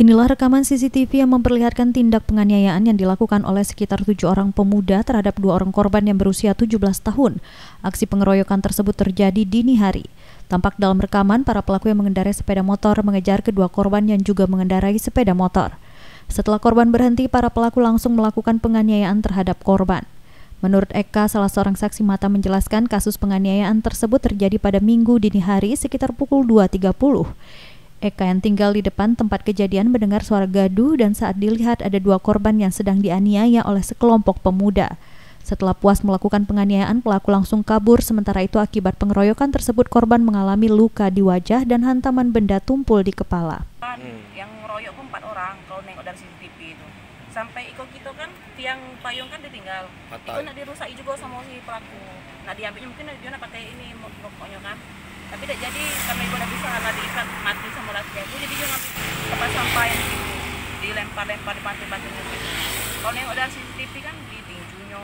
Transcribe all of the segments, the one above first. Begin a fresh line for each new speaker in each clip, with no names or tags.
Inilah rekaman CCTV yang memperlihatkan tindak penganiayaan yang dilakukan oleh sekitar 7 orang pemuda terhadap 2 orang korban yang berusia 17 tahun. Aksi pengeroyokan tersebut terjadi dini hari. Tampak dalam rekaman, para pelaku yang mengendarai sepeda motor mengejar kedua korban yang juga mengendarai sepeda motor. Setelah korban berhenti, para pelaku langsung melakukan penganiayaan terhadap korban. Menurut Eka, salah seorang saksi mata menjelaskan kasus penganiayaan tersebut terjadi pada Minggu dini hari sekitar pukul 2.30. Eka yang tinggal di depan tempat kejadian mendengar suara gaduh dan saat dilihat ada 2 korban yang sedang dianiaya oleh sekelompok pemuda. Setelah puas melakukan penganiayaan, pelaku langsung kabur. Sementara itu akibat pengeroyokan tersebut korban mengalami luka di wajah dan hantaman benda tumpul di kepala.
Yang ngeroyok pun 4 orang kalau nengok dari CCTV itu. Sampai Iko kita kan tiang payung kan ditinggal. Iko nak dirusaki juga sama si pelaku. Nah diambilnya mungkin dia nak pakai ini pokoknya kan. Tapi tidak jadi karena Ibu tidak bisa lah diikat mati sama laki aku, jadi dia ngambil tempat sampah yang dilempar-lempar di pantai-pantai gitu. Kalau nengok dari CCTV kan di tinjunya,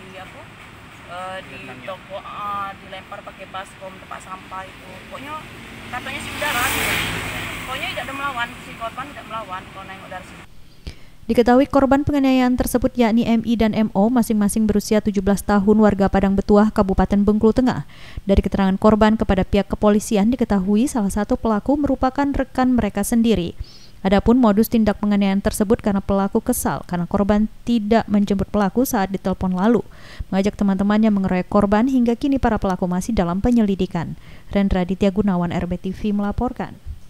di toko, dilempar pakai baskom tempat sampah itu. Pokoknya katanya si udara gitu. Pokoknya tidak ada melawan, si korban tidak melawan kalau nengok dari CCTV.
Diketahui korban penganiayaan tersebut yakni MI dan MO masing-masing berusia 17 tahun warga Padang Betuah, Kabupaten Bengkulu Tengah. Dari keterangan korban kepada pihak kepolisian diketahui salah satu pelaku merupakan rekan mereka sendiri. Adapun modus tindak penganiayaan tersebut karena pelaku kesal karena korban tidak menjemput pelaku saat ditelepon lalu, mengajak teman-temannya mengeroyok korban hingga kini para pelaku masih dalam penyelidikan. Rendra Ditya Gunawan, RBTV melaporkan.